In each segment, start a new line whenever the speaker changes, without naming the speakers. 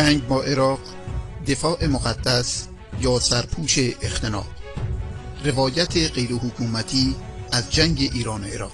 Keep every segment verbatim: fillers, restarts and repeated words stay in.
جنگ با عراق، دفاع مقدس یا سرپوش اختناق. روایت غیر حکومتی از جنگ ایران و عراق.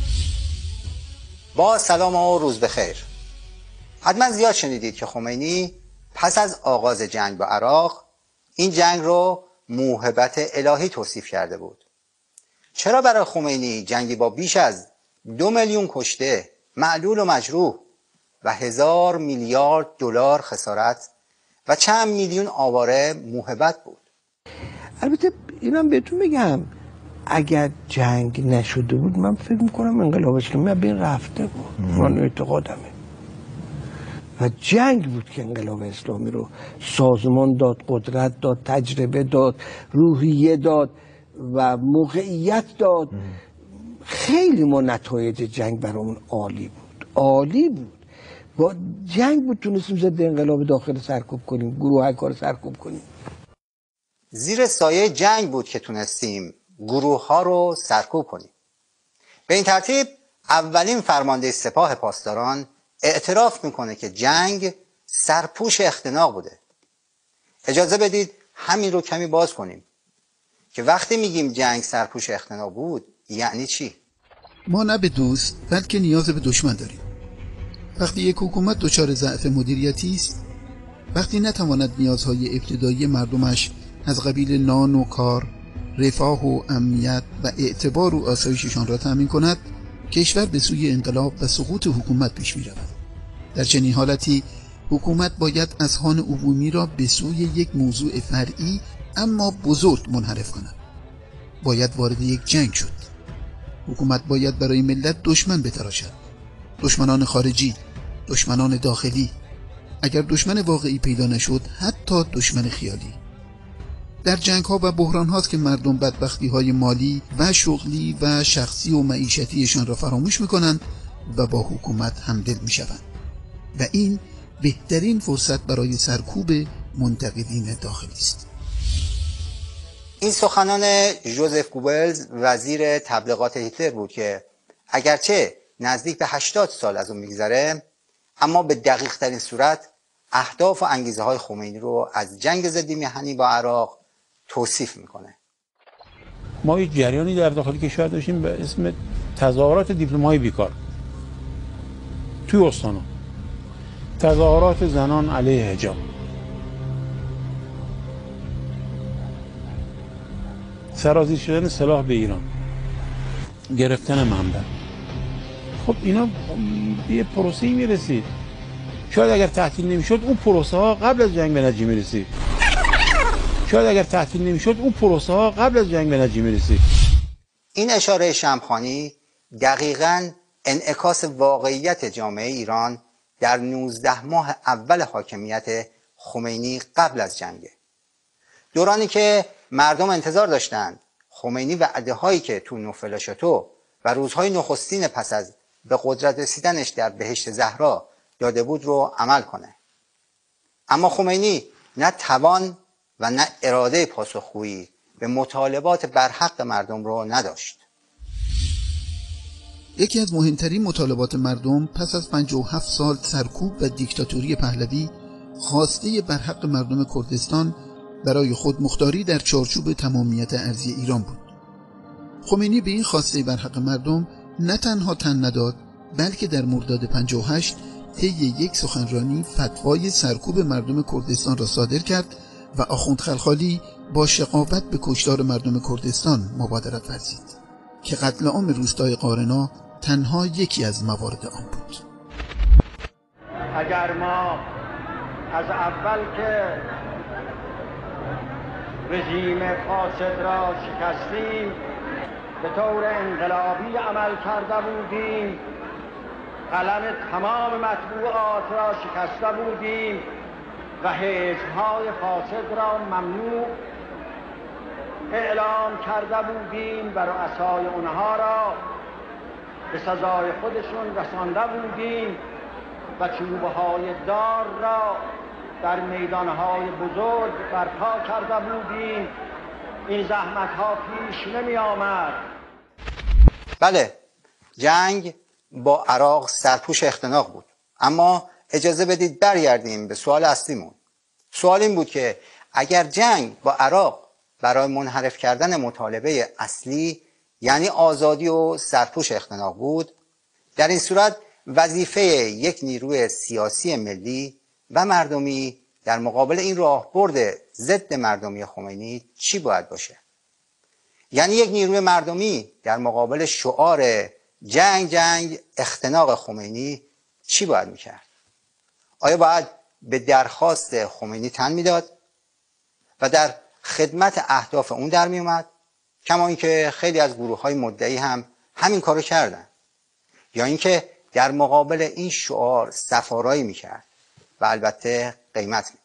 با سلام و روز بخیر. حتما زیاد شنیدید که خمینی پس از آغاز جنگ با عراق این جنگ رو موهبت الهی توصیف کرده بود. چرا برای خمینی جنگی با بیش از دو میلیون کشته، معلول و مجروح و هزار میلیارد دلار خسارت و چند میلیون آواره موهبت بود؟
البته اینم بهتون بگم اگر جنگ نشده بود من فکر میکنم انقلاب اسلامی بین رفته بود. من اعتقادمه و جنگ بود که انقلاب اسلامی رو سازمان داد، قدرت داد، تجربه داد، روحیه داد و موقعیت داد. خیلی ما نتایج جنگ برامون عالی بود، عالی بود. با جنگ بود تونستیم ضد انقلاب داخل سرکوب کنیم، گروه کار سرکوب کنیم.
زیر سایه جنگ بود که تونستیم گروه ها رو سرکوب کنیم. به این ترتیب اولین فرمانده سپاه پاسداران اعتراف میکنه که جنگ سرپوش اختناق بوده. اجازه بدید همین رو کمی باز کنیم که وقتی میگیم جنگ سرپوش اختناق بود یعنی چی؟
ما نه به دوست بلکه نیاز به دشمن داریم. وقتی یک حکومت دچار ضعف مدیریتی است، وقتی نتواند نیازهای ابتدایی مردمش از قبیل نان و کار، رفاه و امنیت و اعتبار و آسایششان را تأمین کند، کشور به سوی انقلاب و سقوط حکومت پیش می رود. در چنین حالتی حکومت باید اذهان عمومی را به سوی یک موضوع فرعی اما بزرگ منحرف کند. باید وارد یک جنگ شد. حکومت باید برای ملت دشمن بتراشد. دشمنان خارجی، دشمنان داخلی. اگر دشمن واقعی پیدا نشد، حتی دشمن خیالی. در جنگ ها و بحران هاست که مردم بدبختی های مالی و شغلی و شخصی و معیشتیشان را فراموش میکنند و با حکومت همدل میشوند و این بهترین فرصت برای سرکوب منتقدین داخلی است.
این سخنان ژوزف گوبلز وزیر تبلیغات هیتلر بود که اگرچه نزدیک به هشتاد سال از اون میگذره اما به دقیق ترین صورت اهداف و انگیزه های خمینی رو از جنگ ضد میهنی با عراق توصیف میکنه.
ما یک جریانی در داخل کشور داشتیم به اسم تظاهرات دیپلمای بیکار توی استانا، تظاهرات زنان علیه حجاب، سرازیر شدن سلاح به ایران، گرفتن منبع. خب اینا یه پروسه‌ای میرسید. شاید اگر تعطیل نمیشد اون پروسه ها قبل از جنگ به نتیجه میرسید. شاید اگر تعطیل نمیشد اون پروسه ها قبل از جنگ به نتیجه میرسید.
این اشاره شمخانی دقیقاً انعکاس واقعیت جامعه ایران در نوزده ماه اول حاکمیت خمینی قبل از جنگه. دورانی که مردم انتظار داشتند خمینی وعده هایی که تو نوفلاشاتو و روزهای نخستین پس از به قدرت رسیدنش در بهشت زهرا داده بود رو عمل کنه. اما خمینی نه توان و نه اراده پاسخگویی به مطالبات برحق مردم رو نداشت.
یکی از مهمترین مطالبات مردم پس از پنجاه و هفت سال سرکوب و دیکتاتوری پهلوی خواسته برحق مردم کردستان برای خود مختاری در چارچوب تمامیت ارضی ایران بود. خمینی به این خواسته برحق مردم نه تنها تن نداد بلکه در مرداد پنجاه و هشت طی یک سخنرانی فتوای سرکوب مردم کردستان را صادر کرد و آخوند خلخالی با شقاوت به کشتار مردم کردستان مبادرت ورزید که قتل عام روستای قارنا تنها یکی از موارد آن بود.
اگر ما از اول که رژیم فاسد را شکستیم به طور انقلابی عمل کرده بودیم، قلم تمام مطبوعات را شکسته بودیم و حزب‌های فاسد را ممنوع اعلام کرده بودیم و رؤسای اونها را به سزای خودشون رسانده بودیم و چوب‌های دار را در میدانهای بزرگ برپا کرده بودیم. این زحمت‌ها پیش نمی آمد.
بله، جنگ با عراق سرپوش اختناق بود، اما اجازه بدید برگردیم به سوال اصلیمون. سوال این بود که اگر جنگ با عراق برای منحرف کردن مطالبه اصلی یعنی آزادی و سرپوش اختناق بود، در این صورت وظیفه یک نیروی سیاسی ملی و مردمی در مقابل این راهبرد ضد مردمی خمینی چی باید باشه؟ یعنی یک نیروی مردمی در مقابل شعار جنگ جنگ اختناق خمینی چی باید میکرد؟ آیا باید به درخواست خمینی تن میداد و در خدمت اهداف اون در میومد، کما اینکه خیلی از گروه‌های مدعی هم همین کارو کردن، یا اینکه در مقابل این شعار صفارایی میکرد و البته قیمت میداد؟